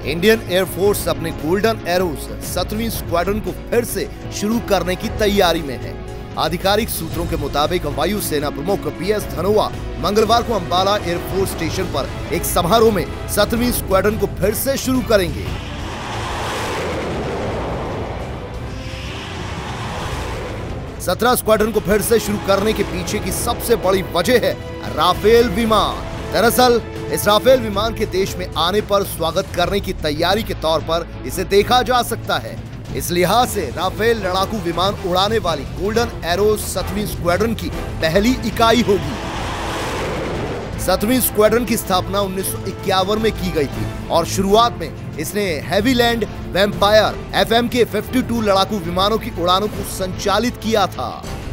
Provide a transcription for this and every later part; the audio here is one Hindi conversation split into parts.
इंडियन एयरफोर्स अपने गोल्डन एरोज 17वीं स्क्वाड्रन को फिर से शुरू करने की तैयारी में है। आधिकारिक सूत्रों के मुताबिक वायुसेना प्रमुख BS धनोआ मंगलवार को अंबाला एयरफोर्स स्टेशन पर एक समारोह में 17वीं स्क्वाड्रन को फिर से शुरू करेंगे। सत्रह स्क्वाड्रन को फिर से शुरू करने के पीछे की सबसे बड़ी वजह है राफेल विमान। दरअसल इस राफेल विमान के देश में आने पर स्वागत करने की तैयारी के तौर पर इसे देखा जा सकता है। इस लिहाज से राफेल लड़ाकू विमान उड़ाने वाली गोल्डन एरोज 7वीं स्क्वाड्रन की पहली इकाई होगी। 7वीं स्क्वाड्रन की स्थापना 1951 में की गई थी और शुरुआत में इसने हेवीलैंड वैम्पायर FMK 52 लड़ाकू विमानों की उड़ानों को संचालित किया था।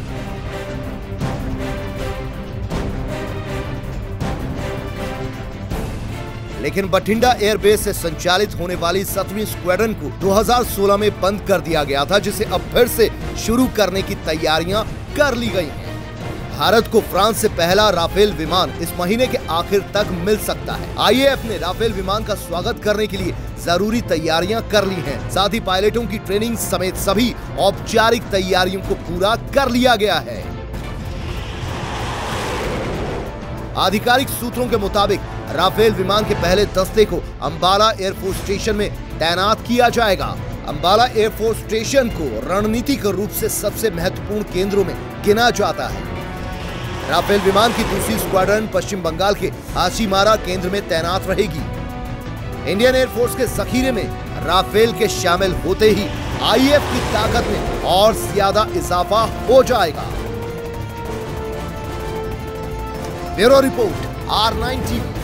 लेकिन बठिंडा एयरबेस से संचालित होने वाली 7वीं स्क्वाड्रन को 2016 में बंद कर दिया गया था, जिसे अब फिर से शुरू करने की तैयारियां कर ली गई हैं। भारत को फ्रांस से पहला राफेल विमान इस महीने के आखिर तक मिल सकता है। IAF ने राफेल विमान का स्वागत करने के लिए जरूरी तैयारियां कर ली हैं। साथ ही पायलटों की ट्रेनिंग समेत सभी औपचारिक तैयारियों को पूरा कर लिया गया है। आधिकारिक सूत्रों के मुताबिक राफेल विमान के पहले दस्ते को अंबाला एयरफोर्स स्टेशन में तैनात किया जाएगा। अंबाला एयरफोर्स स्टेशन को रणनीतिक रूप से सबसे महत्वपूर्ण केंद्रों में गिना जाता है। राफेल विमान की दूसरी स्क्वाड्रन पश्चिम बंगाल के हासीमारा केंद्र में तैनात रहेगी। इंडियन एयरफोर्स के जखीरे में राफेल के शामिल होते ही IAF की ताकत में और ज्यादा इजाफा हो जाएगा। Bureau report R9 TV।